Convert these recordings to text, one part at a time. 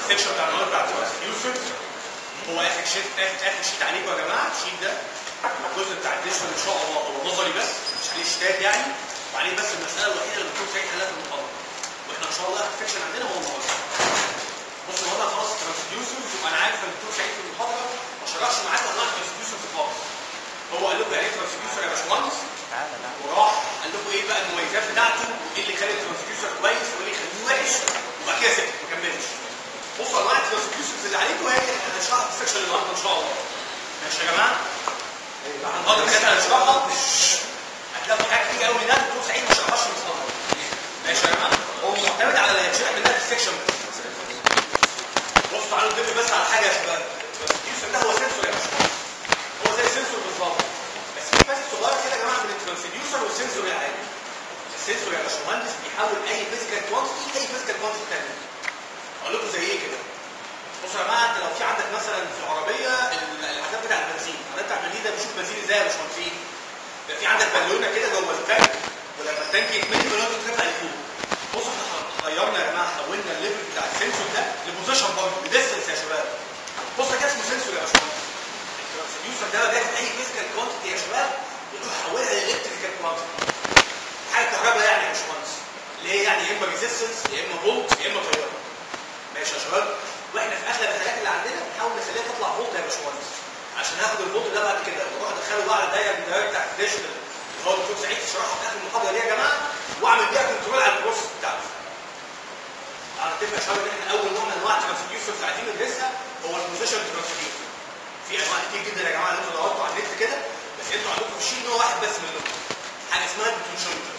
السكشن بتاع النهارده بتاع الترانسديوسرز هو اخر شيت عليكم يا جماعه. الشيت ده الجزء بتاع الديشن ان شاء الله هو نظري بس مش عليه شتات يعني، وعليه بس المساله الوحيده اللي الدكتور سعيد حلها في المحاضره، واحنا ان شاء الله اخر سكشن عندنا هو النهارده. بصوا النهارده خلاص الترانسديوسرز، وانا عارف ان الدكتور سعيد في المحاضره ما شرحش معاكم انواع الترانسديوسرز خالص. هو قال لكم يعني ايه ترانسديوسر يا باشمهندس، وراح قال لكم ايه بقى المميزات بتاعته، وايه اللي يخلي الترانسديوسر كويس وايه اللي يخليه وحش، وبعد كده سكت ما كملش. بصوا انواع الترانسديوسرز اللي عليكم هي هنشرحها في السكشن النهارده ان شاء الله. ماشي يا جماعه؟ النهارده كده هنشرحها، هتلاقوا حاجات كتير قوي منها الدكتور سعيد ما شرحهاش في المحاضره. ماشي يا جماعه؟ هو معتمد على اللي هيتشرح منها في السكشن بس. بصوا تعالوا نتفق بس على حاجه يا شباب، الترانسديوسر ده هو سنسور يا باشمهندس، هو زي السنسور بالظبط، بس في فاسد صغير كده يا جماعه من الترانسديوسر والسنسور العادي. السنسور يا باشمهندس بيحول اي فيزيكال كوانتيتي اي فيزيكال كوانتيتي ثانيه. اقول لكم زي ايه كده؟ بصوا يا جماعه، انت لو في عندك مثلا في العربيه العداد بتاع البنزين، العداد بتاع البنزين ده بيشوف بنزين ازاي يا باشمهندسين؟ في عندك بالونه كده جوه التانك، ولما التانك يكمل البالونه تترفع لفوق. بصوا احنا غيرنا يا جماعه، حولنا الليفل بتاع السنسور ده لبوزيشن برضه بديستنس يا شباب. بص كده اسمه سنسور يا باشمهندس. الترانسديوسر ده بياخد اي فيزيكال كوانتيتي يا شباب يروح يحولها لالكتريكال كوانتيتي. حاجه كهرباء يعني يا باشمهندس، اللي هي يعني يا اما ريزيستنس يا اما فولت يا اما تيار. ماشي يا شباب؟ واحنا في اغلب الحاجات اللي عندنا بنحاول نخليها تطلع فولت يا باشمهندس، عشان ناخد الفولت ده بعد كده ونروح ندخله بقى على الدايره بتاع الديشن اللي هو الدكتور سعيد شرحها في اخر المحاضره دي يا جماعه، واعمل بيها كنترول على البروسيس بتاعته. على فكره يا شباب ان احنا اول نوع من انواع الترانسديوسرز عايزين ندرسها هو البوزيشن ترانسديوسر. في انواع كتير جدا يا جماعه اللي انتوا دورتوا على النت كده، بس انتوا عندكم في شيء نوع واحد بس منهم، حاجه اسمها البوتنشيومتر.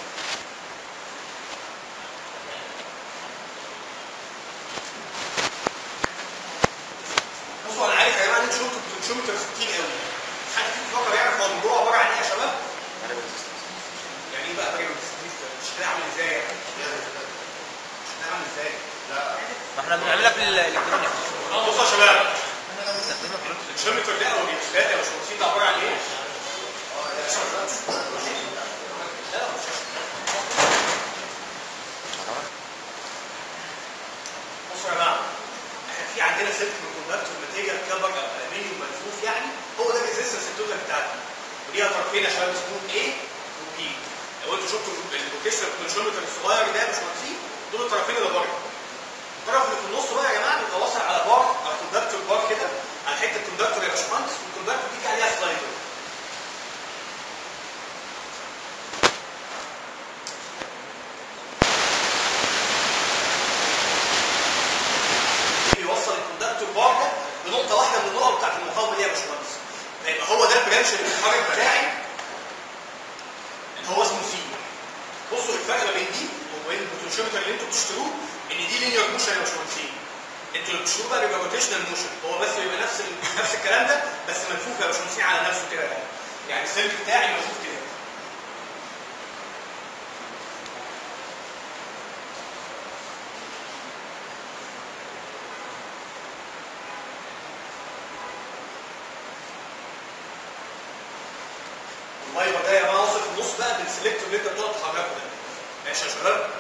بصوا انا عارف يا جماعه ان انتوا شفتوا البوتنشيومترز كتير قوي. حد فيكم فكر يعرف هو الموضوع عباره عن ايه يا شباب؟ يعني ايه بقى فاريبل ريزيستنس؟ شكلها عامل ازاي يعني؟ شكلها عامل ازاي؟ لا ما احنا بنعملها في الالكترونيك. بصوا يا شباب، البوتنشيومتر ده او الريزيستات يا باشمهندسين ده عباره عن ايه؟ بصوا يا جماعه، احنا في عندنا سلك من كوندكتور ماتيريال كفر او الومنيوم ملفوف، يعني هو ده الريزيستنس التوتال بتاعتنا، وليها طرفين يا شباب اسمهم A و B. لو انتوا شفتوا البوتنشيومتر البوتنشيومتر الصغير ده يا باشمهندسين، دول الطرفين اللي بره. الطرف اللي في النص بقى يا جماعه بيبقى واصل على بار او كوندكتور بار كده، على حته كوندكتور يا باشمهندس، والكوندكتور دي عليها سلايدر. بيوصل الكوندكتور بار ده لنقطه واحده من النقط بتاعت المقاومه دي يا باشمهندس. فيبقى هو ده البرانش المتحرك بتاعي اللي هو اسمه سي. بصوا الفرق ما بين دي وبين البوتنشيومتر اللي انتوا بتشتروه، ان دي لينير موشن يا باشمهندسين. انتوا اللي بتشتروه بقى بيبقى روتيشنال موشن، هو بس بيبقى نفس الكلام ده بس ملفوف يا باشمهندسين على نفسه كده يعني. يعني السلك بتاعي ملفوف كده. الفايبر ده يا جماعه واصل في النص بقى بالسلكتور اللي انت بتقعد تحركه ده. ماشي يا شباب؟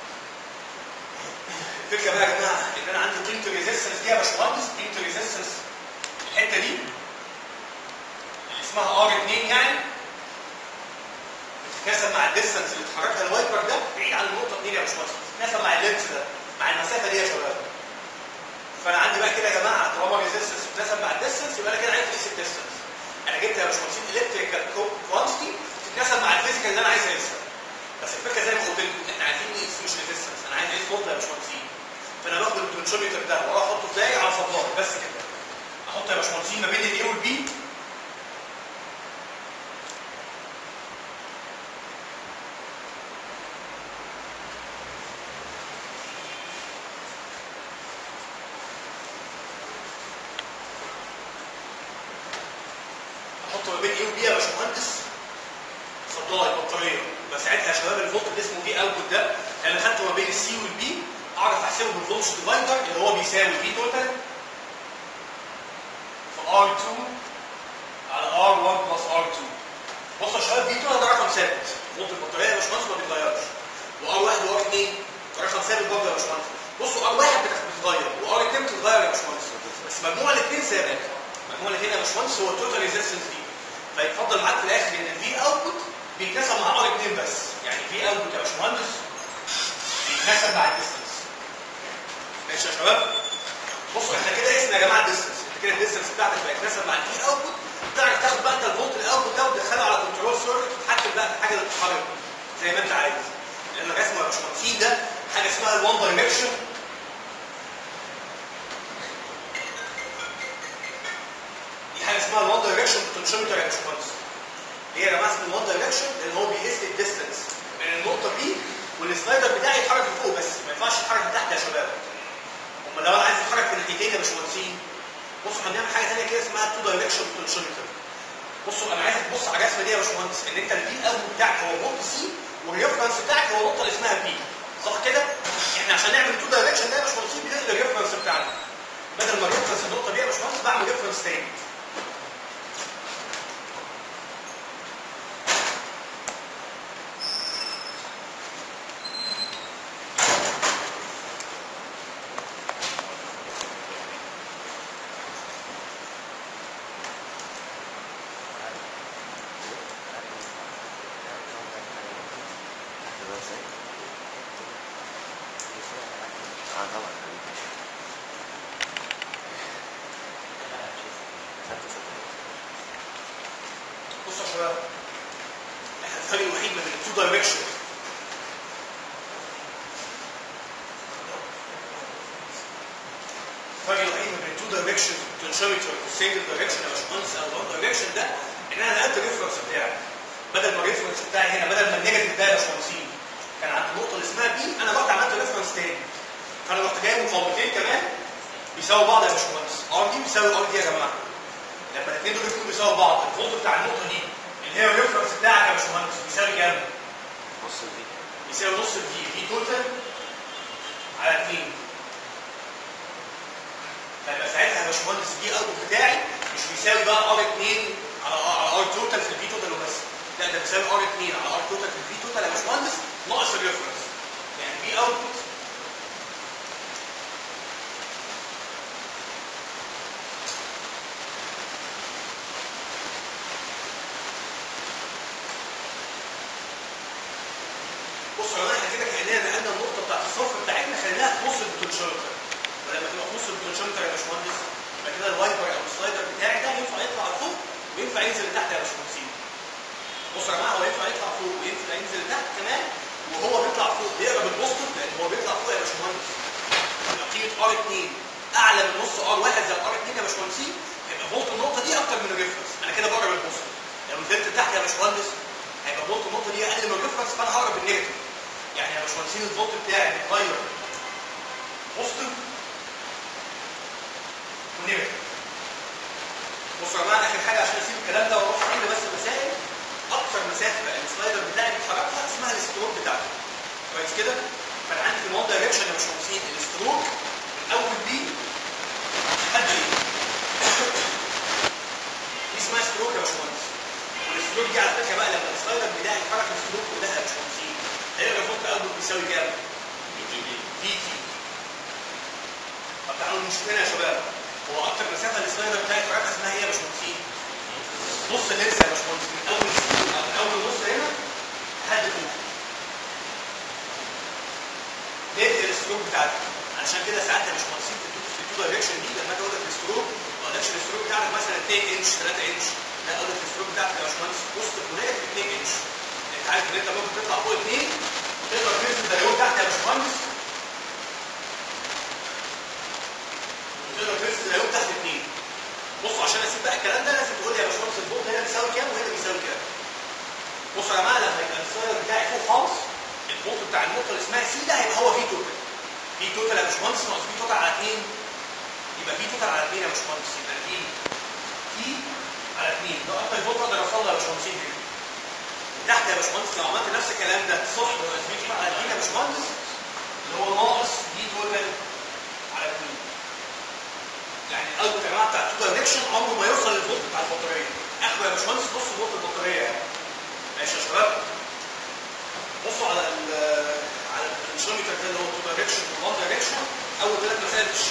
الفكره بقى يا جماعه ان انا عندي قيمه الريزيستنس دي يا باشمهندس، قيمه الريزيستنس الحته دي اللي اسمها R2 يعني بتتناسب مع الديستنس اللي اتحركها الوايبر ده بعيد عن النقطه 2 يا باشمهندس، بتتناسب مع اللينس ده، مع المسافه دي يا شباب. فانا عندي بقى كده يا جماعه طالما الريزيستنس بتتناسب مع الديستنس يبقى انا كده عرفت اقيس الديستنس. انا جبت يا باشمهندسين الكتريكال كوانتيتي تتناسب مع الفيزيكال اللي انا عايز اقيسها. بس الفكره زي ما قلت لكم احنا عايزين نقيس مش ريزيستنس، انا عايز اقيس فولت يا باشمهندسين. فانا باخد البوتنشيومتر ده واروح احطه ازاي على سبلاي بس كده. احط يا باشمهندسين ما بين الاي والبي يا باشمهندس سبلاي بطاريه. بس ساعتها يا شباب الفولت اللي اسمه في اوتبوت ده انا خدته ما بين السي والبي، اعرف احسبه بالفولتج ديفايدر اللي هو بيساوي في توتال في R2 على R1 بلس R2. بصوا يا شباب في توتال ده رقم ثابت، فولت البطاريه يا باشمهندس ما بيتغيرش، وR1 وR2 ده رقم ثابت برضه يا باشمهندس. بصوا R1 بتتغير وار 2 بتتغير يا باشمهندس، بس مجموع الاثنين ثابت. مجموع الاثنين يا باشمهندس هو التوتال ريزيستنس دي. فيتفضل معاك في الاخر ان الفي اوتبوت بيتناسب مع ار 2 بس، يعني في اوتبوت يا باشمهندس بيتناسب مع الديستنس. ماشي يا شباب؟ بصوا احنا كده قسنا يا جماعه الديستنس، انت كده الديستنس بتاعتك بقت تناسب مع الفي اوتبوت، تعرف تاخد بقى انت الفولت الاوتبوت ده وتدخله على كنترول سيركت تتحكم بقى في الحاجه اللي بتتحرك زي ما انت عايز. لان الرسمه يا باشمهندسين ده حاجه اسمها الوان دايركشن. دي حاجه اسمها الوان دايركشن بوتنشيومتر يا باشمهندس. ليه يا جماعه اسمه الوان دايركشن؟ لان هو بيقيس الديستنس من النقطه دي والسلايدر بتاعي يتحرك لفوق بس، ما ينفعش يتحرك لتحت يا شباب. امال لو انا عايز اتحرك في الناحيتين يا باشمهندسين، بصوا هنعمل حاجه ثانيه كده اسمها تو دايركشن بوتنشيومتر. بصوا انا عايزك تبص على الرسمه دي يا باشمهندس، ان انت البي اوت بتاعك هو فولت سي والريفرنس بتاعك هو النقطه اللي اسمها بي، صح كده؟ احنا عشان نعمل تو دايركشن ده يا باشمهندسين بنقلب الريفرنس بتاعنا، بدل ما الريفرنس النقطه دي يا باشمهندس بعمل ريفرنس تاني. بصوا يا شباب، احنا الفرق الوحيد ما بين التو دايركشن الفرق الوحيد ما بين التو دايركشن بوتنشيومتر والسنجل دايركشن يا باشمهندس او الوان دايركشن ده ان انا نقلت الريفرنس بتاعي. بدل ما الريفرنس بتاعي هنا بدل ما النيجاتيف ده يا باشمهندسين كان عند النقطه اللي اسمها بي، انا رحت عملت ريفرنس تاني. فانا رحت جايب مقاومتين كمان بيساووا بعض يا باشمهندس، ار دي بيساوي ار دي يا جماعه. لما الاثنين دول يكونوا بيساووا بعض، الفولت بتاع النقطه دي اللي هي الريفرنس بتاعك يا باشمهندس بيساوي كام؟ نص الفي. بيساوي نص الفي، في توتال على 2. فيبقى ساعتها يا باشمهندس الفي اوت بتاعي مش بيساوي بقى ار 2 على ار توتال في الفي توتال وبس، لا ده بيساوي ار 2 على ار توتال في الفي توتال يا باشمهندس ناقص الريفرنس. يعني في اوت بصوا يا جماعه احنا كده كاننا نقلنا النقطه بتاعت الصف بتاعتنا خليناها في نص البوتنشيومتر، ولما تبقى في نص البوتنشيومتر يا باشمهندس يبقى كده الوايبر او السلايدر بتاعي ده ينفع يطلع لفوق وينفع ينزل لتحت يا باشمهندسين. بصوا يا جماعه هو ينفع يطلع فوق وينفع ينزل لتحت كمان، وهو بيطلع فوق بيقرب البوستيف لان هو بيطلع فوق يا باشمهندس. يبقى قيمه ار 2 اعلى من نص ار 1 زي ار 2 يا باشمهندسين، هيبقى فولت النقطه دي اكتر من الريفرنس، انا كده بقرب البوستيف. لو نزلت لتحت يا باشمهندس هيبقى فولت النقطه دي اقل من الريفرنس، فانا هقرب النيجاتيف. يعني يا باشمهندسين الفولت بتاعي بيتغير بوزيتيف ونيجاتيف. بصوا يا جماعه اخر حاجه عشان اسيب الكلام ده واروح عند بس المسائل، اكثر مسافه السلايدر بتاعي بيتحركها اسمها الستروك بتاعته. كويس كده؟ فانا عندي في الوان دايركشن يا باشمهندسين الستروك من اول بي لحد ايه؟ دي اسمها ستروك يا باشمهندس. والستروك دي على فكره بقى لما السلايدر بتاعي يتحرك الستروك كلها يا باشمهندسين هيبقى الفولت اوتبوت بيساوي كام؟ في تي. طب تعالوا نشوف هنا يا شباب، هو اكتر مسافه السلايدر بتاعي يتحركها اسمها ايه يا باشمهندسين؟ نص اللينس يا باشمهندس، من اول نص هنا لحد فوق. ليه الستروك بتاعتك؟ علشان كده ساعات يا باشمهندسين في التو دايركشن دي لما اجي اقول لك الستروك ما اقولكش الستروك بتاعك مثلا 2 انش 3 انش، لا اقول لك الستروك بتاعك يا باشمهندس وسط ونيجاتيف 2 انش. انت عارف ان انت ممكن تطلع فوق 2 تقدر تنزل دايرون تحت يا باشمهندس، تقدر تنزل دايرون تحت 2. بصوا عشان اسيب بقى الكلام ده لازم تقول لي يا باشمهندس الفولت هنا بيساوي كام وهنا بيساوي كام. بصوا يا جماعه لما يبقى السلايدر بتاعي فوق خالص الفولت بتاع النقطه اللي اسمها سي ده هيبقى هو في توتال. في توتال يا باشمهندس ناقص في توتال على 2 يبقى في توتال على 2 يا باشمهندس، يبقى في على 2 ده اكتر فولت اقدر اوصل له يا باشمهندسين هنا. تحت يا باشمهندس لو عملت نفس الكلام ده صح ناقص في توتال على 2 يا باشمهندس اللي هو ناقص في توتال على 2. يعني الاوت يا جماعه بتاع التو دايركشن عمره ما يوصل للفولت بتاع البطاريه، اخره يا باشمهندس نص فولت البطاريه يعني. ماشي يا شباب؟ بصوا على البوتنشيومتر ده اللي هو التو دايركشن والوان دايركشن، اول 3 مسائل في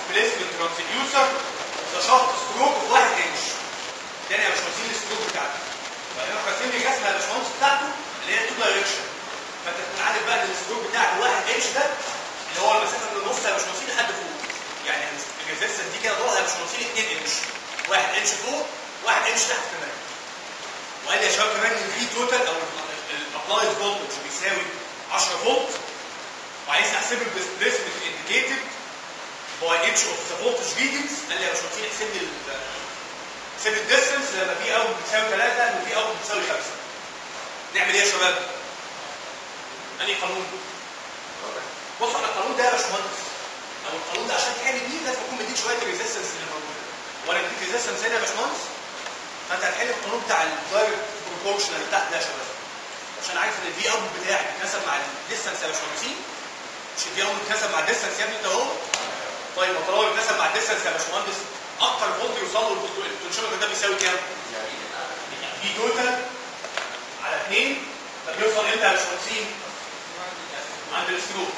displacement transducer ذا شافت ستروك اوف 1 انش. تاني يا باشمهندسين الستروك بتاعته. وبعدين راح راسم لي رسمه يا باشمهندس بتاعته اللي هي 2 دايركشن. فانت تكون عارف بقى ان الستروك بتاعك 1 انش ده اللي هو المسافه من النص يا باشمهندسين لحد فوق. يعني الريزستنس دي كده طولها يا باشمهندسين 2 انش. 1 انش فوق 1 انش تحت كمان. وقال لي يا شباب كمان ان في توتال او الابلايد فولتج بيساوي 10 فولت. وعايز احسب الديسبيسمنت انديكيتد باي اتش اوف ذا فولتج ريدنجز. قال لي يا باشمهندسين احسب لي احسب الديستنس لما في اوت بتساوي 3 وفي اوت بتساوي 5. نعمل ايه يا شباب؟ انهي قانون؟ بص على القانون ده يا باشمهندس. او القانون ده عشان تحل بيه لازم اكون مديك شويه الريزستنس اللي موجوده. وانا اديك ريزستنس هنا يا باشمهندس فانت هتحل القانون بتاع الدايركت بروبورشنال اللي تحت ده يا شباب. عشان عارف ان الفي اوت بتاعي بيتناسب مع الديستنس يا باشمهندسين. مش الفي اوت بيتناسب مع الديستنس يا ابني انت اهو. طيب ما طالما بيتناسب مع الديستنس يا باشمهندس اكتر فولت يوصل له البوتنشيومتر ده بيساوي كام؟ في توتال على 2. طب يوصل امتى يا باشمهندسين؟ عند الستروك.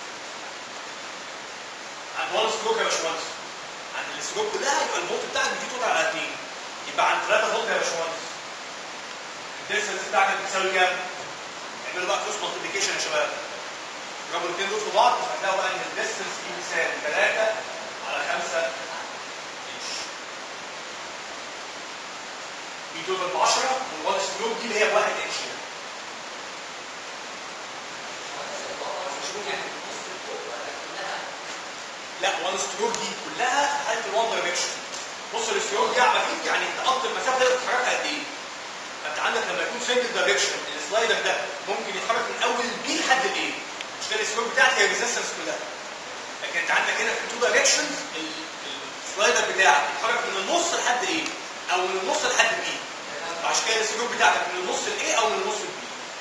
عند 1 ستروك يا باشمهندس. عند الستروك كلها يبقى الفولت بتاعك في توتال على 2. يبقى عند 3 فولت يا باشمهندس الديستنس بتاعتك بتساوي كام؟ اعملوا بقى كروس مالتيبيكيشن يا شباب. اضربوا الاثنين دول في بعض هتلاقوا بقى ان الديستنس دي بيساوي 3 على 5 انش. دي توتال ب 10 والوان ستروك دي اللي هي ب 1 انش. لا 1 ستروك دي كلها في حاله الوان دايركشن. بص الستروك دي عملت يعني انت قط المسافه تقدر تتحركها قد ايه؟ فانت عندك لما يكون سنجل دايركشن السلايدر ده ممكن يتحرك من اول البي لحد الايه. مش كده الستروك بتاعتك هي الريزستنس كلها. لكن انت عندك هنا في 2 دايركشنز السلايدر بتاعك يتحرك من النص لحد ايه؟ او من النص لحد بي. عشان كده الستروك بتاعتك من النص لايه او من النص لبي.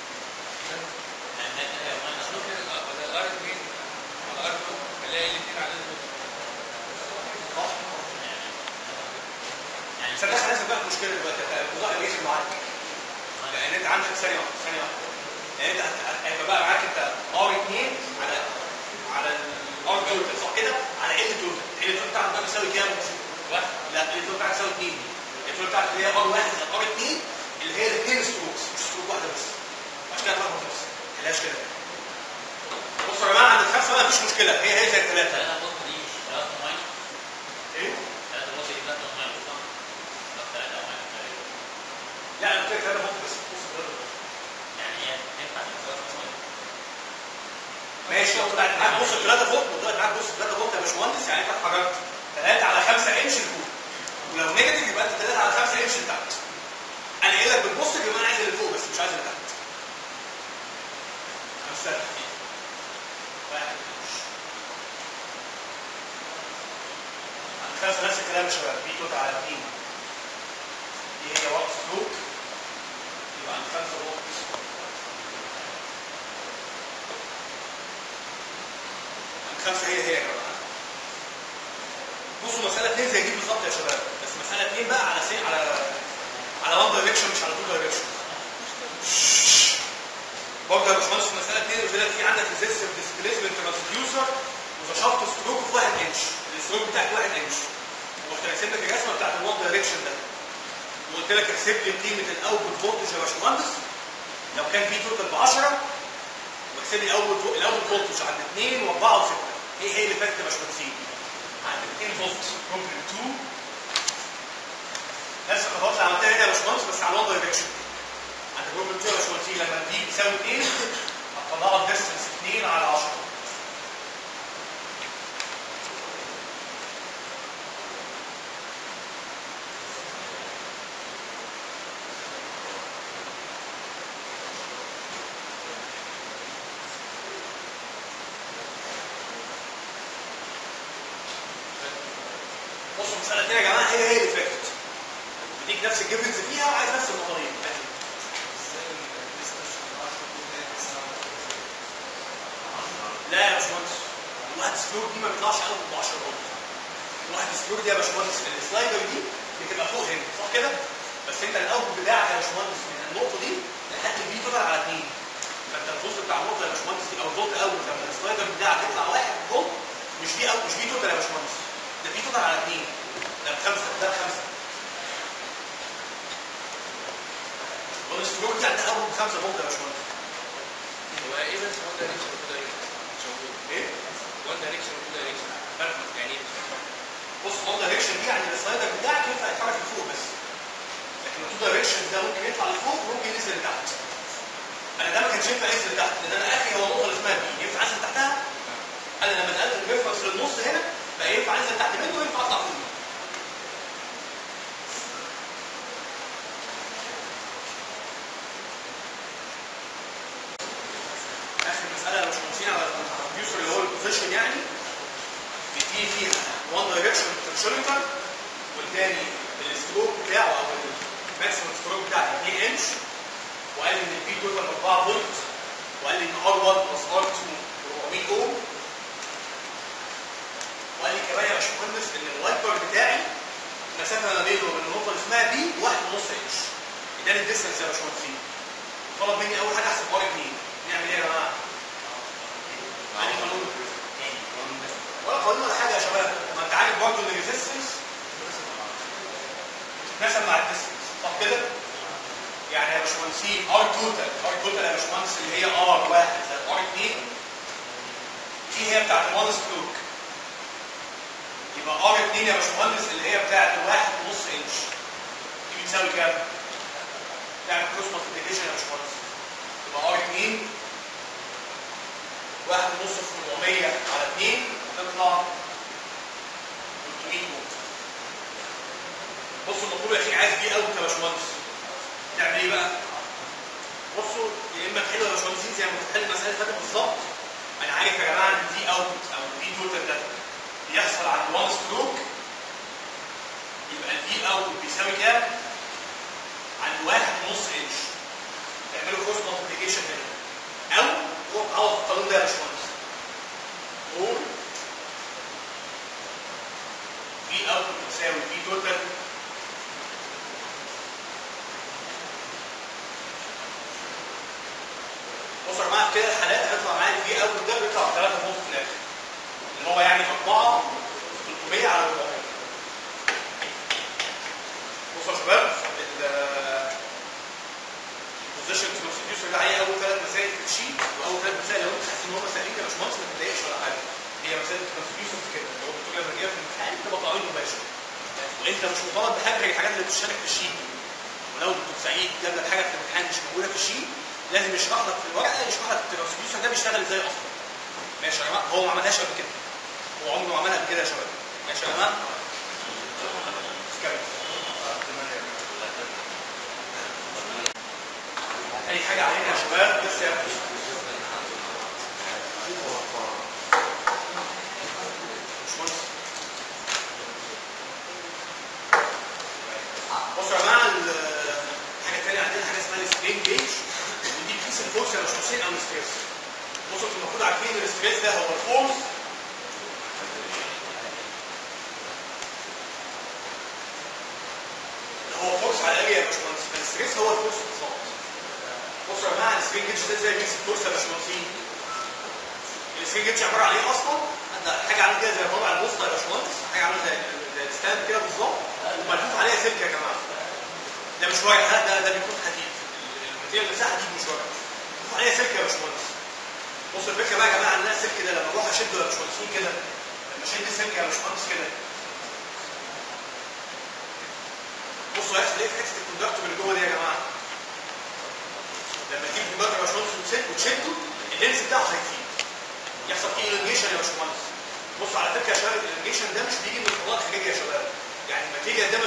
بس انا لازم بقى المشكله دلوقتي الموضوع اللي يجي معاك. لان انت عندك ثانيه واحده. يعني انت هيبقى بقى معاك انت ار 2 على الار توتال صح كده؟ على ال توتال. ال توتال بتاعك بقى بيساوي كام؟ 1. لا ال توتال بتاعك بيساوي 2. ال توتال بتاعك اللي هي ار 1 زائد ار 2 اللي هي الاثنين ستروكس مش ستروك واحده بس. عشان كده هتلخبط نفسك. ما تخليهاش كده. بصوا يا جماعه عند الخمسه بقى مفيش مشكله هي زي الثلاثه. ايه؟ لا انا قلت لك 3 فولت بس. يعني هي تنفع ماشي لو طلعت معاك بص 3 فولت وطلعت معاك بص 3 فولت يا باشمهندس يعني انت اتحركت 3 على 5 انش لفوق. ولو نيجاتيف يبقى انت 3 على 5 انش لتحت. انا قايل لك بتبص يبقى انا عايز اللي فوق بس مش عايز اللي تحت. خمسه واحد خمسه نفس الكلام يا شباب في توتال على 2. دي هي وقت ستروك يبقى عند 5 فولت. خمسة هي يا جماعة. بصوا مسألة 2 زي دي بالظبط يا شباب، بس مسألة 2 بقى على 1 دايركشن مش على 2 دايركشن. برضه يا باشمهندس في مسألة 2 قلت لك في عندك ريزيستيف ديسبيسمنت ترانسديوسر وذا شافت ستروك في 1 انش، الستروك بتاعك 1 انش. ورحت راسم لك الرسمة بتاعت ال 1 دايركشن ده. وقلت لك احسب لي قيمة الاوتبوت فولتج يا باشمهندس لو كان في توتال ب 10 واحسب لي الاوتبوت فولتج عند 2 و4 و6. هي اللي فاتت يا باشمهندسين. عند 2 فولت كومبلي 2 نفس الخطوات اللي عملتها هنا يا باشمهندس بس على 1 دايركشن. عند كومبلي 2 يا باشمهندسين لما دي بتساوي 2 هتطلعها الديستنس 2 على 10. بصوا المسألة دي يا جماعة هي اللي فاتت. بديك نفس الجيفنز فيها وعايز نفس المطالب. لا يا باشمهندس. الواحد سلوك دي ما بيطلعش قوي ب 10 فولت. الواحد سلوك دي يا باشمهندس السلايدر دي بتبقى فوق هنا صح كده؟ بس انت الاوتبوت بتاعك يا باشمهندس من النقطة دي لحد البي توتال على 2. فانت الفولت بتاع النقطة يا باشمهندس دي او الفولت اول لما السلايدر بتاعك يطلع 1 فولت مش بي توتال يا باشمهندس. 5 فولت يا باشمهندس. هو ايه بس وان دايركشن وتو دايركشن مش موجود. ايه؟ وان دايركشن وتو دايركشن فرق يعني ايه؟ بص وان دايركشن دي يعني السلايدر بتاعك ينفع يتحرك لفوق بس. لكن التو دايركشن ده ممكن يطلع لفوق وممكن ينزل لتحت. انا ده ما كانش ينفع ينزل لتحت لان انا اخري هو النقطه اللي اسمها بي ينفع انزل تحتها. انا لما نقلت الريفرنس للنص هنا بقى ينفع انزل تحت منه وينفع اطلع فوق. اخر مساله لو مش ماشيين على الكمبيوتر اللي هو البوزيشن يعني بتيجي فيها وان دايركشن بوتنشيومتر والتاني الستروك بتاعه او الماكسيمم ستروك بتاعه 2 انش وقال ان البي توتال 4 فولت وقال لي ان R1 بلس R2 400 اوم وقال لي كمان يا باشمهندس ان الوايبر بتاعي المسافه ما بينه وبين النقطه اللي اسمها بي 1.5 انش. اداني الديستنس يا باشمهندس. طلب مني اول حاجه احسب R2 نعمل ايه يا جماعه؟ يعني قانون ولا قانون ولا حاجه يا شباب. ما انت عارف برضه ان الريزستنس بتتناسب مع الديستنس صح كده؟ يعني يا باشمهندسين ار توتال يا باشمهندس اللي هي ار 1 زائد ار 2 دي هي بتاعت الوان ستروك. يبقى ار 2 يا باشمهندس اللي هي بتاعت 1.5 انش دي بتساوي كام؟ بتاعت كروس مالتيبيكيشن يا باشمهندس. يبقى ار 2 1.5 في 400 على 2 هتطلع 300 فولت. بصوا المطلوب يا اخي عايز دي اوت يا باشمهندس. نعمل ايه بقى؟ بصوا يا اما تحلوا يا باشمهندسين زي ما كنت بتحل المساله اللي فاتت بالظبط. انا عارف يا جماعه ان دي اوت او دي توتال ده بيحصل عند 1 ستروك. يبقى الدي اوت بيساوي كام؟ عند 1.5 انش. تعملوا كروس مالتيبيكيشن هنا. او روح عوض القانون ده يا باشمهندس. قول دي اوت بتساوي دي توتال بصوا يا جماعه في كده الحالات هيطلع معايا في اوت ده بيطلع 3 فولت في الاخر. اللي هو يعني 4 300 على 400. بصوا يا شباب البوزيشن ترانسديوسر ده عليه اول 3 مسائل في الشيت واول 3 مسائل لو انت حاسس ان هم سهلين يا باشمهندس ما تتضايقش ولا حاجه. هي مسائل الترانسديوسر كده اللي هو بتقول لما جايه في الامتحان تبقى تعويض مباشر. وانت مش مطالب بحاجه غير الحاجات اللي بتشترك في الشيت. ولو دكتور سعيد جاب لك حاجه في الامتحان مش موجوده في الشيت لازم يشرح لك في الورقه يشرح لك الترانسديوسر ده بيشتغل ازاي اصلا. ماشي يا جماعه؟ هو ما عملهاش قبل كده. هو عمره ما عملها قبل كده يا شباب. ماشي يا جماعه؟ اي حاجه علينا يا شباب بس يا بصوا يا جماعه الحاجه الثانيه عندنا حاجه اسمها السترين جيج ودي بتقيس الفورس يا باشمهندسين او الستريس. بصوا انتوا المفروض عارفين ان الستريس ده هو الفورس هو فورس على الاريا يا باشمهندس. فالستريس هو الفورس بالظبط. بصوا يا جماعه السترين جيج ده ازاي بيقيس الفورس يا باشمهندسين؟ السترين جيج عباره عن ايه اصلا؟ حاجه عامله كده زي طابع البوسطه يا باشمهندس. حاجه عامله زي الستاند كده بالظبط وملفوف عليها سلك يا جماعه. ده مش ورق ده بيكون حديد. الماتيريال نفسها حديد مش ورق. ملفوف عليها سلك يا باشمهندس. بصوا الفكره بقى يا جماعه ان السلك ده لما اروح اشده يا باشمهندسين كده لما اشد السلك يا باشمهندس كده بصوا هيحصل ايه في حته الكوندكتور اللي جوه دي يا جماعه؟ لما تجيب الكوندكتور يا باشمهندس وتشده اللينس بتاعه هيزيد. يحصل فيه الونجيشن يا باشمهندس. بصوا على فكره يا شباب الاليميشن ده مش بيجي من الفضاء الخارجي يا شباب. يعني الماتيريال ده ما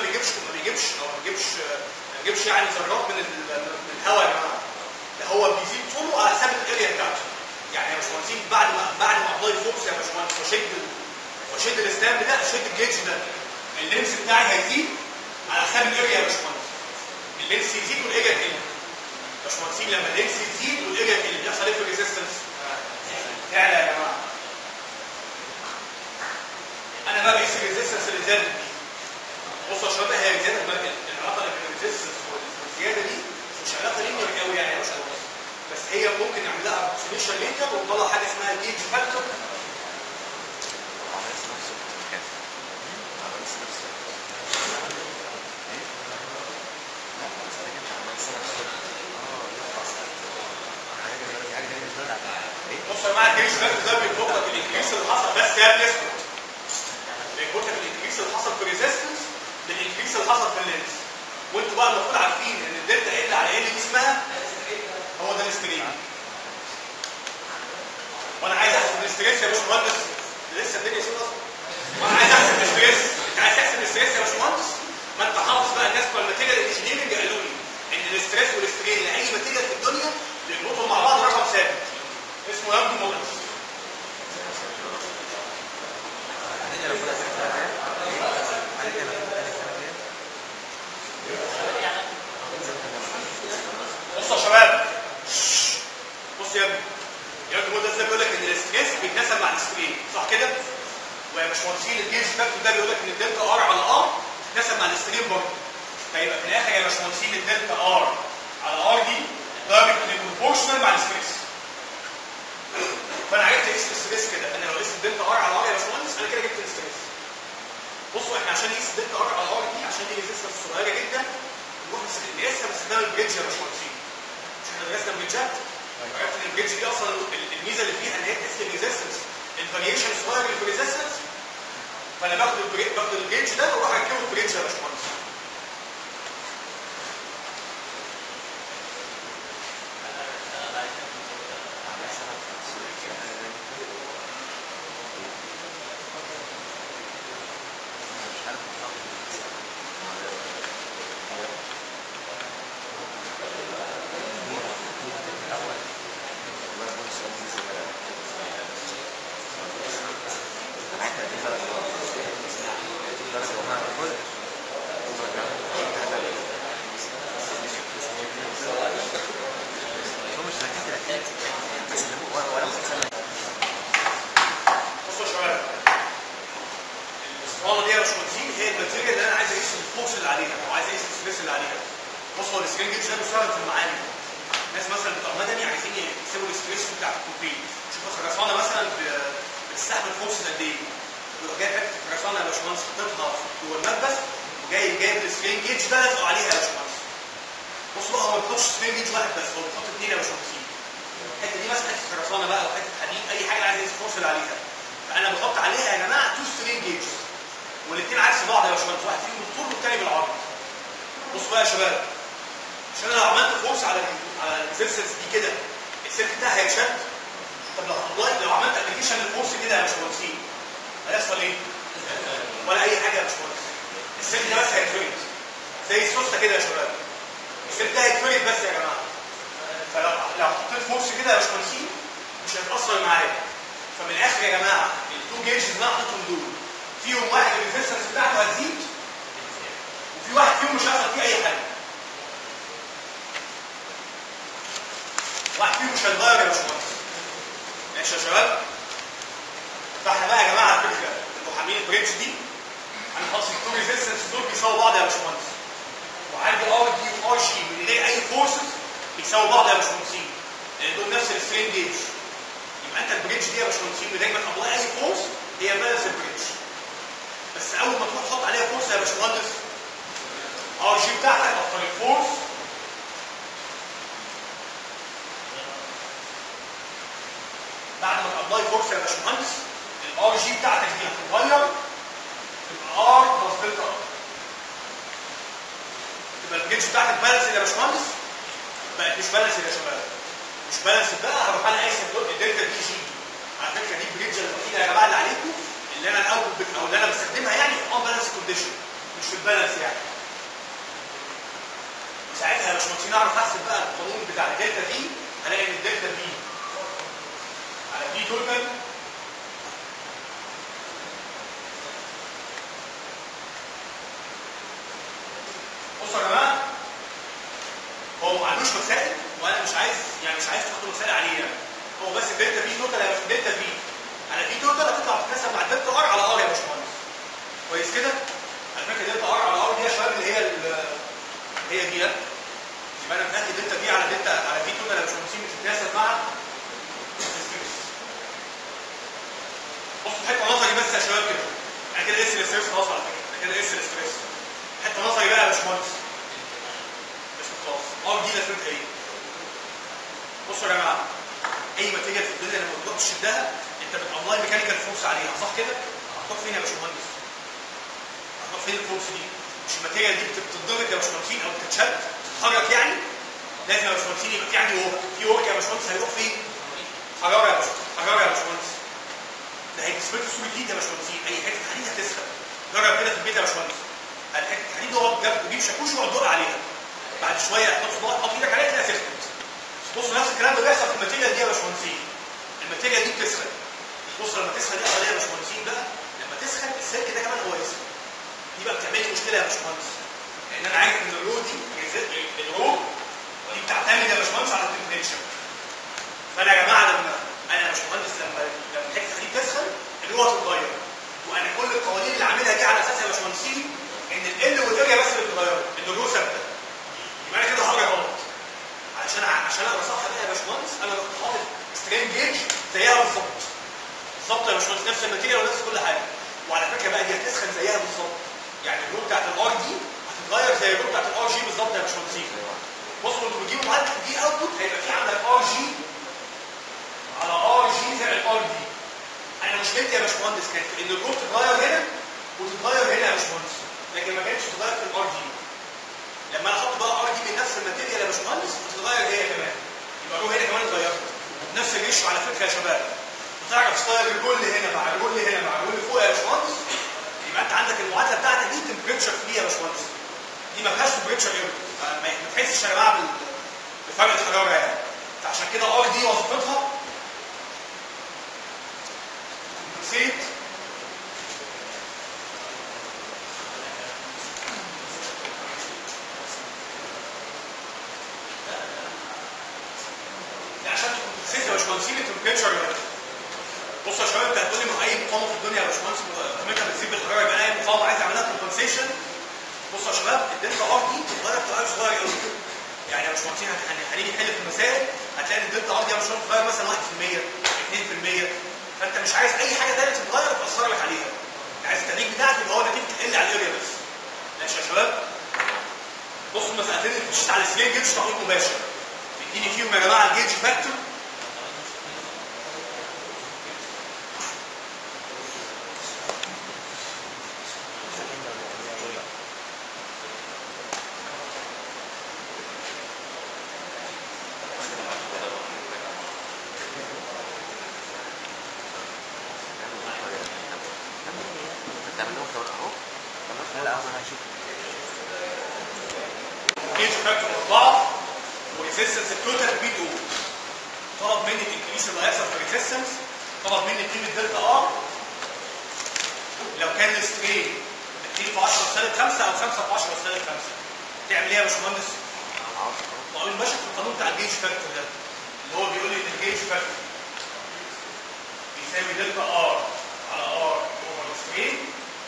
بيجيبش يعني ذرات من الهواء يا جماعه. ده هو بيزيد طوله على حساب الاريا بتاعته. يعني يا باشمهندسين بعد ما ابلاي فورس يا باشمهندس واشد الستاند ده اشد الجيج ده اللينس بتاعي هيزيد على حساب الاريا يا باشمهندس. اللينس يزيد والاريا تقل. يا باشمهندسين لما اللينس يزيد والاريا تقل بيحصل ايه في الريزستنس؟ تعالى يا جماعه. انا بقى بقيس الريزستنس اللي زادت دي. بصوا يا شباب هي زياده العلاقه بين الريزستنس والزياده دي مش علاقه لينير قوي يعني يا باشمهندس. بس هي ممكن نعمل لها ابروكسيميشن لينير ونطلع حاجه اسمها جيج فاكتور. ده بيسكت. بيقول لك الانكريس اللي حصل في الريزستنس بالانكريس اللي حصل في اللينس. وانتوا بقى المفروض عارفين ان الدلتا ال على ال دي اسمها هو ده الاسترين. وانا عايز احسب الاستريس يا باشمهندس، لسه الدنيا سودة اصلا. وانا عايز احسب الاستريس، انت عايز تحسب الاستريس يا باشمهندس؟ ما انت حافظ بقى الناس بتوع الماتيريال انجينيرنج قالوا لي ان الاستريس والاسترين لاي ماتيريال في الدنيا بيربطوا مع بعض رقم ثابت اسمه يانج مودولس. بصوا يا شباب، بص يا ابني، يانج مودولس ده بيقول لك ان الاستريس بيتناسب مع الاسترين، صح كده؟ ويا باشمهندسين الجيج فاكتور ده بيقول لك ان الدلتا ار على ار بتتناسب مع الاسترين برضه. فيبقى في الاخر يا باشمهندسين الدلتا ار على ار دي دايركتلي بروبورشنال مع الاستريس. فانا عرفت اقيس الاستريس كده، انا لو قيست الدلتا ار على ار يا باشمهندس انا كده جبت الاستريس. بصوا احنا عشان نقيس الدلتا ار على ار دي عشان دي ريزيستنس صغيره جدا نروح نقيسها باستخدام البريدج يا باشمهندسين. مش احنا درسنا بريدجات؟ عرفت ان البريدج دي اصلا الميزه اللي فيها ان هي تقيس الريزيستنس الفاريشن الصغير اللي في الريزيستنس. فانا باخد البريدج ده واروح اركبه البريدج يا باشمهندس. بصوا يا جماعه اي ماتيريال في الدنيا لما بتروح تشدها انت بتابلاي ميكانيكال فورس عليها صح كده؟ هتروح فين يا باشمهندس؟ هتروح فين الفورس دي؟ مش الماتيريال دي بتتضغط يا باشمهندسين او بتتشد تتحرك يعني؟ لازم يا باشمهندسين يبقى في عندي ورك، في ورك يا باشمهندس هيروح فين؟ حراره يا باشمهندس، حراره يا باشمهندس. ده هيكسبت صوره جديد يا باشمهندسين، اي حته حديد هتسخن. جرب كده في البيت يا باشمهندس. حته الحديد هو بيجيب شاكوش ويقعد يدق عليها. بعد شويه هتحط صباعك تحط ايدك عليها تلاقيها سخنت. بص نفس الكلام ده بيحصل في الماتيريال دي يا باشمهندسين. الماتيريال دي بتسخن. بص لما تسخن يحصل ايه يا باشمهندسين بقى؟ لما تسخن السلك ده كمان هو يسخن. دي بقى بتعمل لي مشكله يا باشمهندس. لان انا عارف ان الرو دي دي بتعتمد يا باشمهندس على التمبريتشر. فانا يا جماعه انا يا باشمهندس لما الحته دي تسخن الرو هتتغير. وانا كل القوانين اللي عاملها دي على اساس يا باشمهندسين ان ال والاريا بس اللي بتتغير، ان الرو ثابته. يبقى انا كده حاجه غلط. عشان ابقى صح بقى يا باشمهندس انا رحت حاطط سترين جيج زيها بالظبط. بالظبط يا باشمهندس نفس الماتيريال ونفس كل حاجه. وعلى فكره بقى دي هتسخن زيها بالظبط. يعني الرو بتاعت الار دي هتتغير زي الرو بتاعت الار جي بالظبط يا باشمهندسين. بصوا انتوا بتجيبوا معاك دي اوتبوت هيبقى في عندك ار جي على ار جي زي الار دي. انا مشكلتي يا باشمهندس كانت ان الرو تتغير هنا وتتغير هنا يا باشمهندس، لكن ما كانتش تتغير في الار جي. لما انا احط بقى ار دي من نفس الماتيريال يا باشمهندس بتتغير هي كمان. يبقى الرو هنا كمان اتغيرت. نفس الريشيو على فكره يا شباب. بتعرف تغير الرول هنا مع الرول هنا مع الرول فوق يا باشمهندس. يبقى انت عندك المعادله بتاعتك دي تمبريتشر فري يا باشمهندس. دي ما فيهاش تمبريتشر ايرور. ما تحسش يا جماعه بفرق الحراره يعني. فعشان كده ار دي وظيفتها نسيت يا باشمهندسين التمبريتشر ريلاتيف. بصوا يا شباب انت هتقول لي ما اي مقاومه في الدنيا يا باشمهندس قيمتها بتزيد بالحراره يبقى انا اي مقاومه عايز اعملها كومبنسيشن. بصوا يا شباب الدلتا ار دي بتتغير بطريقه صغيره قوي. يعني يا باشمهندسين هنيجي نحل في المسائل هتلاقي ان الدلتا ار دي يا باشمهندس بتتغير مثلا 1% 2%. فانت مش عايز اي حاجه ثانيه تتغير تاثر لك عليها. انت عايز التدريج بتاعك يبقى هو نتيجه تقل على الاريا بس. ماشي يا شباب؟ بصوا المسألتين اللي بتشتغل على السليم جيج تعويض مباشر. بيديني فيهم يا جماعه الجيج فاكتور جيج فاكتور 4 وريزيستنس التوتال بي 2. طلب مني الانكريس اللي هيحصل في الريزيستنس، طلب مني قيمه دلتا ار لو كان السترين 2 في 10 سالب 5 او 5 في 10 سالب 5. تعمل ايه يا باشمهندس؟ بقول ماشي في القانون بتاع الجيج فاكتور ده اللي هو بيقول لي ان الجيج فاكتور بيساوي دلتا ار على ار اوفر السترين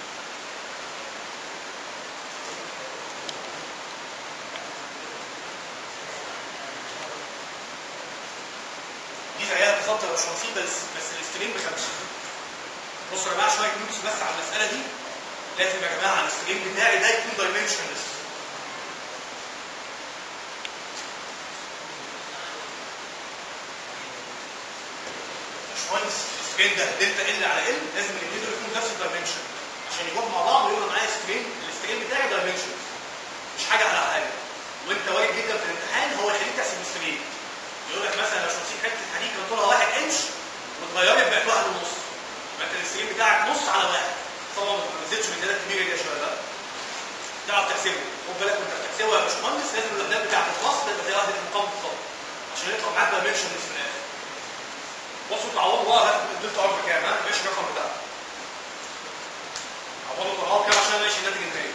دي زيها بالظبط يا باشمهندسين بس السترين ب 5. بصوا يا جماعه شويه نوتس بس على المساله دي. لازم يا جماعه السترين بتاعي ده يكون دايمنشنلس. باشمهندس السترين ده دلتا ال على ال لازم الاثنين دول يكونوا نفس الدايمنشن عشان يروحوا مع بعض ويبقى معايا السترين بتاعي دايمنشن. مش حاجه على حاجه. وانت وارد جدا في الامتحان هو يخليك تحسب السترين. يقول لك مثلا لو شمسين حته حديد كان طولها 1 انش واتغيرت بقت 1 ونص. يبقى انت السترين بتاعك نص على 1. طبعا ما تنزلش من الداتا الكبيره دي يا شباب. تعرف تحسبه. خد بالك وانت بتحسبه يا باشمهندس لازم الاعداد بتاعت الفصل تبقى زي واحده المقام بالظبط عشان يطلع معاك دايمنشن في الاخر. بصوا تعوضوا بقى هات الدلتا ار بكام ها؟ ماشي الرقم بتاعك. عوضوا الارقام كام عشان ماشي الناتج النهائي.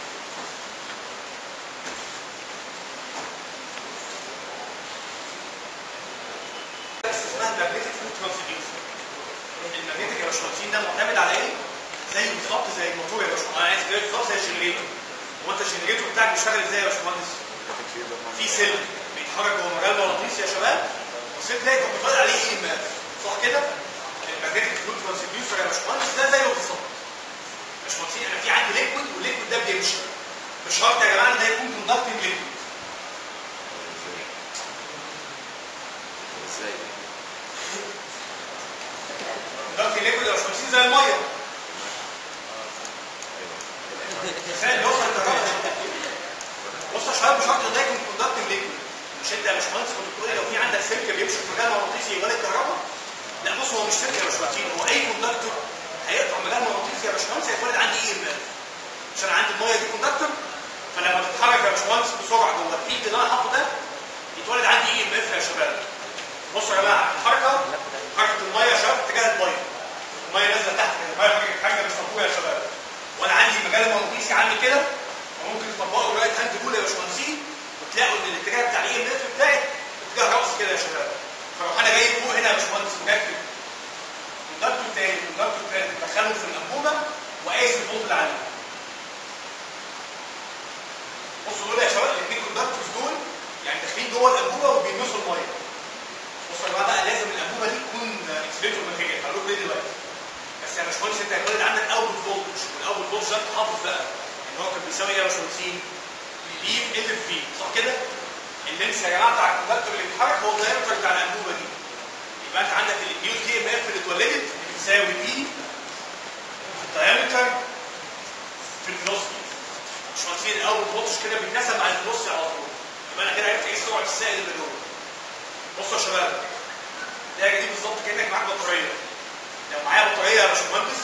اسمها الماجنتيك فلويد ترانسديوسر. الماجنتيك يا باشمهندسين ده معتمد على ايه؟ زي بالظبط زي الموتور يا باشمهندس. انا عايز بالظبط زي الجنريتور. هو انت الجنريتور بتاعك بيشتغل ازاي يا باشمهندس؟ في سلك بيتحرك جوه مجال مغناطيسي يا شباب والسلك ده يبقى بيطلع عليه اي ام اف صح كده؟ الماجنتيك فلويد ترانسديوسر يا باشمهندس ده زيه بالظبط. باشمهندسين انا في عندي ليكويد والليكويد ده بيمشي. مش شرط يا جماعه ان ده يكون كوندكتنج ليكويد. ازاي؟ زي الميه. مثال بيوصل الكهرباء. بص يا شباب، مش شرط ده يكون كوندكتنج ليكويد. مش انت يا باشمهندس كنت بتقول لي لو في عندك سلك بيمشي في مجال مغناطيسي يولد كهرباء؟ لا بص، هو مش سلك يا باشمهندس، هو اي كوندكتور هيقطع مجال مغناطيسي يا باشمهندس هيتولد عندي اي ام اف. عشان عندي الميه دي كوندكتور، فلما تتحرك يا باشمهندس بسرعه جوه الفيلد اللي انا حاطه ده يتولد عندي اي ام اف يا شباب. بصوا يا جماعه، حركه الميه يا شباب اتجاه الميه. الميه نازله تحت كده، الميه حاجه مش مفهومه يا شباب. وانا عندي مجال مغناطيسي عامل كده، وممكن تطبقوا رايت هاند رول يا باشمهندسين وتلاقوا ان الاتجاه بتاع الاي ام اف بتاعي اتجاه راسي كده يا شباب. فاروح انا جاي فوق هنا يا باشمهندس مركب كوندكتور تاني بدخله في الانبوبه وقايس الفولت اللي عليه. بصوا دول يا شباب الاثنين كوندكتورز دول يعني داخلين جوه الانبوبه وبيلمسوا الميه. بصوا يا جماعه بقى، لازم الانبوبه دي تكون انسليتور ماتيريال. هقول لكم ليه دلوقتي. بس يا باشمهندس انت هيتولد عندك اوتبوت فولتج، والاوتبوت فولتج ده تحافظ بقى ان هو كان بيساوي ايه يا باشمهندسين؟ بي في ال في، صح كده؟ اللينس يا جماعه بتاع الكوندكتور اللي بيتحرك هو الدايمتر بتاع الانبوبه دي. يبقى انت عندك النيو كي ام اف اللي اتولدت بتساوي بي الدايمتر في الفيلوسيتي. باشمهندسين الاوتبوت فولتج كده بيتناسب مع الفيلوسيتي على طول. يبقى انا كده عرفت ايه سرعه السائل اللي جوه. بصوا يا شباب، ده دي بالظبط كانك معاك بطاريه. لو معايا بطاريه يا باشمهندس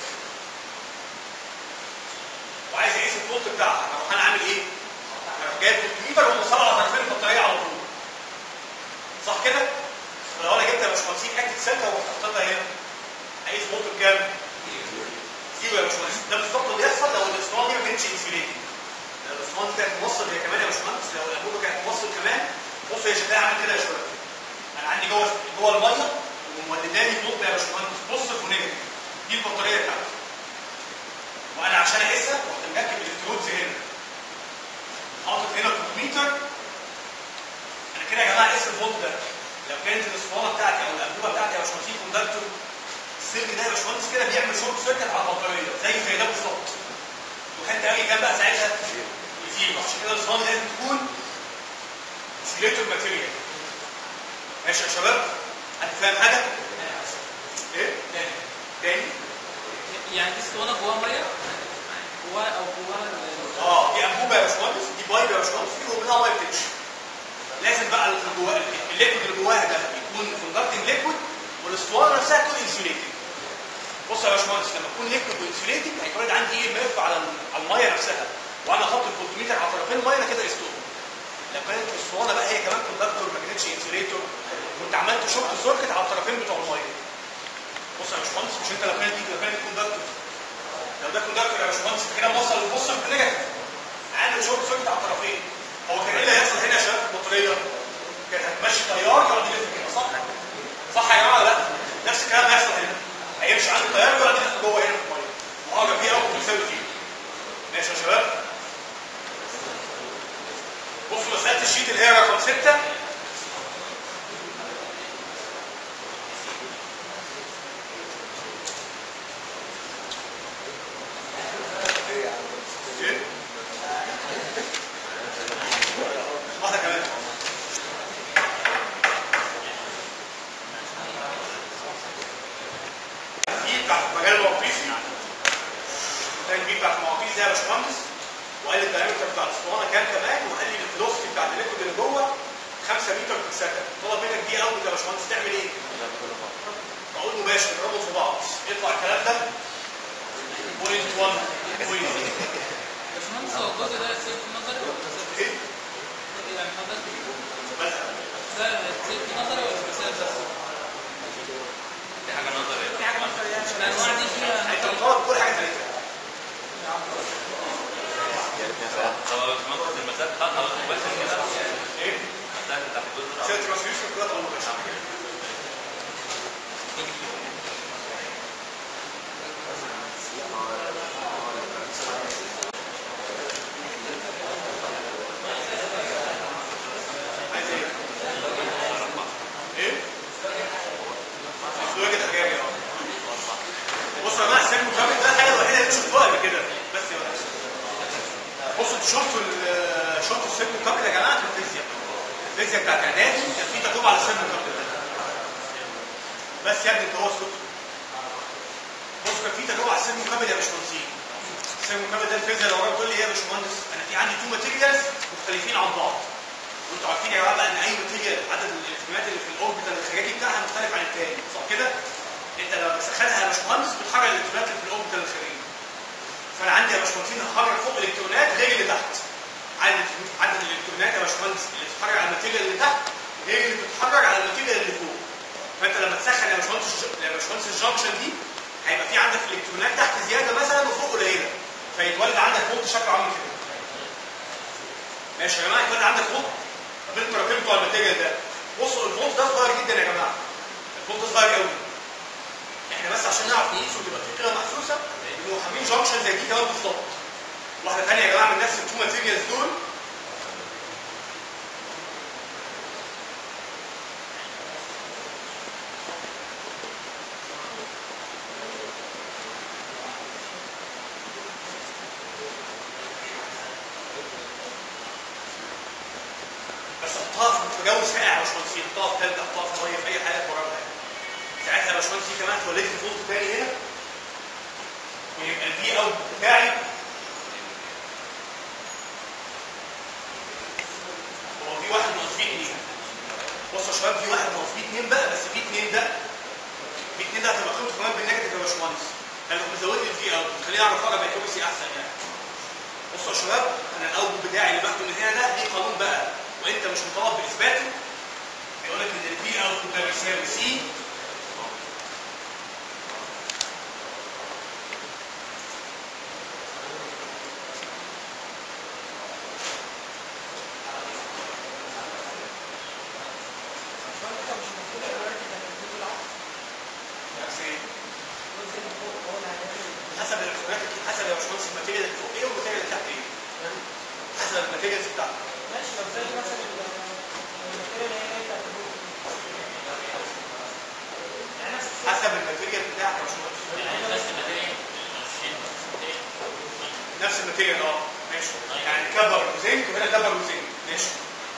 وعايز اقيس الفولت بتاعها، هروح انا عامل ايه؟ هروح جايب الكمبيوتر وموصلها على طرفين البطاريه على طول. صح كده؟ فلو انا جبت يا باشمهندسين حته سلكه وحطيتها هنا، هقيس فولت بكام؟ زيرو يا باشمهندس. ده بالظبط اللي يحصل لو الاسطوانه دي ما كانتش انسيوليتد. لو الاسطوانه دي كانت موصل هي كمان يا باشمهندس، لو الانبوبه كانت موصل كمان، بص هي شكلها عامل كده يا شباب. انا عندي جوه الميه ومولداني فولت يا باشمهندس بوزيتيف ونيجاتيف. دي البطاريه بتاعتي. وانا عشان اقيسها رحت مركب الالكترودز هنا. حاطط هنا كمبيوتر. انا كده يا جماعه اقيس الفولت ده. لو كانت الاسطوانه بتاعتي او الانبوبه بتاعتي يا باشمهندس كوندكتور، السلك ده يا باشمهندس كده بيعمل شورت سيركت على البطاريه زي ده بالظبط. وحته قوي كام بقى ساعتها؟ زيرو. عشان كده الاسطوانه لازم تكون انسيوليتور ماتيريال. ماشي يا شباب؟ حد فاهم حاجه؟ ايه؟ تاني؟ يعني دي اسطوانه جواها ميه؟ جواها دي انبوبه يا باشمهندس، دي بايب يا باشمهندس، في جواها ميه بتمشي. لازم بقى الليكويد اللي جواها ده يكون كوندكتنج ليكويد، والاسطوانه نفسها تكون انسيوليتد. بص يا باشمهندس، لما تكون ليكويد وانسيوليتد هيتولد عندي اي ام اف على الميه نفسها، وانا احط الفولتميتر على طرفين الميه انا كده قستهم. لو كانت الاسطوانه بقى هي كمان كوندكتور ما كانتش انسيوليتور، كنت عملت شورت سيركت على الطرفين بتوع الميه. بص يا باشمهندس، مش انت لو كانت كوندكتور، لو ده كوندكتور يا باشمهندس كده موصل للبوزيتيف نيجاتيف، عامل شورت سيركت على الطرفين، هو كان ايه اللي هيحصل هنا يا شباب في البطاريه؟ كانت هتمشي تيار يقعد يلف كده، صح؟ صح يا جماعه ولا لا؟ نفس الكلام هيحصل هنا، هيمشي عند التيار يقعد يلف جوه هنا في الميه، وهاجر فيه او بيساوي فيه. ماشي يا شباب؟ بصوا مساله الشيت اللي هي رقم 6. واحده كمان. دي بتاعت المجال المغناطيسي. ده البي بتاعت المغناطيس ده يا باشمهندس، وقال لي الدايمتر بتاع الاسطوانه كام كمان، وقال لي الفيلوسيتي بتاعت الليكويد اللي جوه 5 متر في السكند. طلب منك دي اوت يا باشمهندس تعمل ايه؟ بقول مباشر اضربهم في بعض، يطلع الكلام ده 0.1 باشمهندس، هو الجزء ده سيلف نظري ولا ايه؟ يعني حضرتك مثلا ده سيلف نظري ولا بسبب بس؟ دي حاجه نظريه. في حاجه نظري يعني الانواع دي فيها انت مطالب كل حاجه ثالثه. هو منطقه المسافه بتاعت حضرتك مباشر كده. ايه؟ المسافه بتاعت الجزء ده. سيلف ترانسفيوشن كلها طبعا مباشر. عايز ايه؟ ايه؟ الزواج الحجاري اه. بصوا يا جماعه، السلك المكمل ده الحاجه الوحيده اللي شفتوها قبل كده بس يا ولد. بصوا انتوا شفتوا السلك المكمل يا جماعه في الفيزياء بتاعت اعدادي، كان في تجربه على السلك المكمل ده. بس يا ابني انت هو اسكت. بصوا كان في تجربه على السيرمو كابل يا باشمهندسين. السيرمو كابل ده الفيزياء اللي وراك بتقول لي ايه يا باشمهندس؟ انا في عندي تو ماتيريالز مختلفين عن بعض. وانتوا عارفين يا جماعه بقى ان اي ماتيريال عدد الالكترونات اللي في الاوربيتال الخارجي بتاعها مختلف عن الثاني، صح كده؟ انت لما بتسخنها يا باشمهندس بتحرك الالكترونات اللي في الاوربيتال الخارجي. فانا عندي يا باشمهندسين هحرك فوق الالكترونات غير اللي تحت. عدد الالكترونات يا باشمهندس اللي بتتحرك على الماتيريال اللي تحت غير اللي بتتحرك على الماتيريال اللي فوق. فانت لما تسخن يا باشمهندس الجنكشن دي هيبقى في عندك الكترونات تحت زياده مثلا وفوق قليله، فيتولد عندك فولت شكله عامل كده. ماشي يا جماعه، يتولد عندك فولت بالتراكيب بتوع الماتيريال ده. بصوا الفولت ده صغير جدا يا جماعه. الفولت ده صغير قوي. احنا بس عشان نعرف نقيسه وتبقى الفكره محسوسه انه عاملين جنكشن زي دي كمان بالظبط. واحده ثانيه يا جماعه من نفس التو ماتيريالز دول. جو ساقع يا باشمهندسين، حطها في ثلج، حطها في ميه، في اي حاجه تبردها يعني. ساعتها يا باشمهندس كمان تولد لي فولت تاني هنا، ويبقى الفي اوت بتاعي هو في 1 ناقص في 2. بصوا يا شباب، في 1 ناقص في 2 بقى، بس في 2 ده هتبقى قيمته كمان بالنيجاتيف يا باشمهندس. هيبقى مزود لي الفي اوت، خليني اعرف اقرا باكيورسي احسن يعني. بصوا يا شباب، انا الاوت بتاعي اللي باخده من هنا ده ليه قانون بقى، وانت مش مطالب باثباته. يقول لك ان البي اوت ده بيساوي سي حسب الالكترونات، حسب يا باشمهندس الماتيريال اللي فوق ايه والماتيريال اللي تحت ايه. حسب الماتيريالز بتاعتك. ماشي، لو زي مثلا الماتيريال اللي هي بتاعت حسب الماتيريال بتاعك يا باشمهندس. يعني نفس الماتيريال نفس الماتيريال ماشي. يعني كبر وزنك وهنا كبر وزنك ماشي.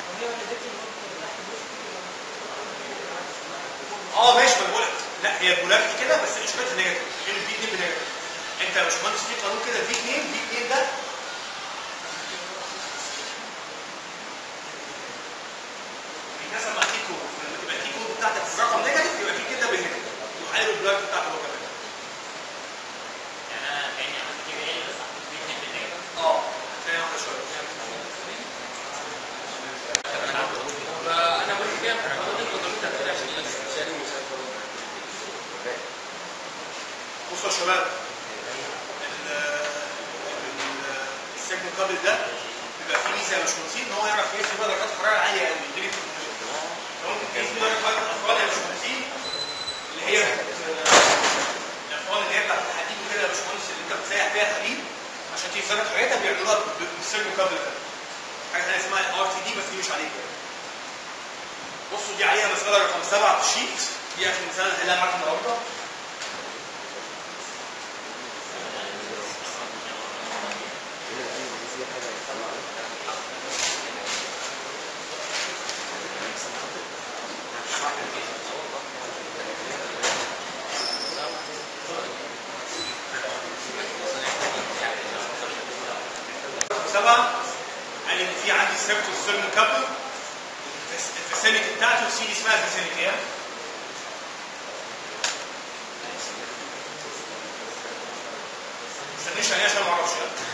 ماشي. ما بقولك لا، هي بولاريتي كده بس اشارتها نيجاتيف، غير الفي 2 بنيجاتيف. انت يا باشمهندس في قانون كده في 2 ده بيتناسب مع تي كود. لما تبقى التي كود بتاعتك في رقم نيجاتيف يبقى في كده بالنيجاتيف، يحارب البولاريتي بتاعته هو كمان. يعني انا كاني عملت كده ايه بس حطيت فيه 2 بالنيجاتيف. ثانيه واحده شويه. فانا بقول كده حضرتك القانون بتاع عشان بصوا يا شباب، السيجما كابل ده بيبقى فيه ميزه يا باشمهندسين ان هو يعرف يقيس بقى درجات حراره عاليه قوي. ممكن تقيس درجه حراره الافراد يا باشمهندسين اللي هي الافراد اللي هي بتاعت الحديد وكده يا باشمهندس، اللي انت بتسيح فيها حديد عشان تقيس درجه حرارتها، بيعملوها بالسيجما كابل ده. حاجه ثانيه اسمها الار تي دي بس دي مش عليك. بصوا دي عليها مساله رقم 7 في الشيت، دي اخر مساله هنحلها معاكم النهارده. قال ان في عندي سيركل سيرمو كابل، الفاسيلتي بتاعته السي دي اسمها فاسيلتي. ما تستنيش عليها عشان ما اعرفش.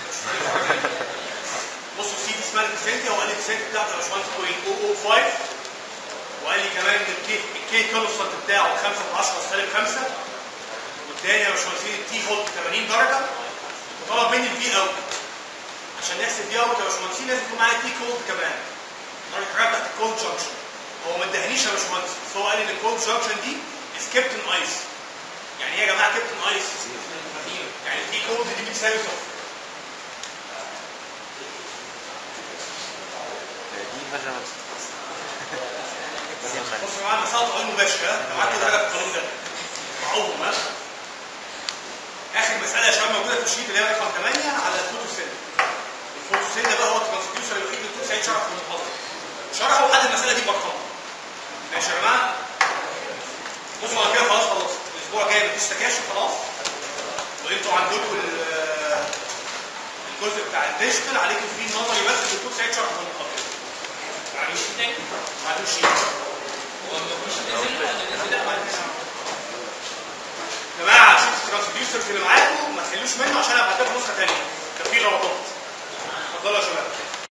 بصوا السي دي اسمها الفاسيلتي، هو قال لي الفاسيلتي بتاعته يا باشمهندس 0.005، وقال لي كمان ان الكي كونستنت بتاعه 5 في 10 -5، والتاني يا باشمهندسين التي فولت 80 درجه، وطلب مني الفي اوت. عشان نحسب دي اوت يا باشمهندسين لازم يكون معايا تي كولد كمان، درجه الحراره بتاعت الكولد جانكشن. هو ما ادهنيش يا باشمهندس، بس هو قال لي ان الكولد جانكشن دي از كابتن ايس. يعني ايه يا جماعه كابتن ايس؟ يعني التي كولد دي بتساوي صفر. بصوا يا جماعه مساله علم مباشر، لو قعدت درجه في القانون ده معوم. اخر مساله يا شباب موجوده في الشيت اللي هي رقم 8 على الفوتوسيل. الفوتوسيل ده بقى هو الترانسديوسر الوحيد اللي سعيد شرح في المحاضره. شرحوا لحد المساله دي بارقام. ماشي يا جماعه؟ بصوا على كده خلاص الاسبوع الجاي مفيش سكاشن خلاص. وانتوا عندكم الجزء بتاع الديجيتال عليكم فيه نظري بس الدكتور سعيد شرح في المحاضره. معلوش شيء تاني؟ معلوش شيء. هو مفيش نزل ولا نزل؟ لا معلش. يا جماعه شوف الترانسديوسرز اللي معاكم ما تحلوش منه عشان ابعت لكم نسخه ثانيه. كان فيه غلطات. اتفضلوا يا شباب.